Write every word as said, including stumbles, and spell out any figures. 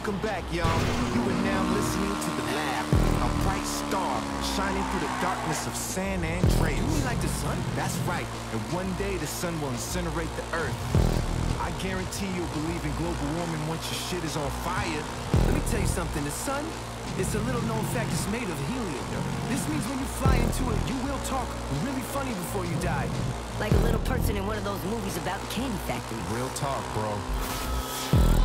Welcome back, y'all. You are now listening to The Lab, a bright star shining through the darkness of San Andreas. You mean like the sun? That's right. And one day the sun will incinerate the earth. I guarantee you'll believe in global warming once your shit is on fire. Let me tell you something. The sun, it's a little known fact, it's made of helium. This means when you fly into it, you will talk really funny before you die. Like a little person in one of those movies about the candy factory. Real talk, bro.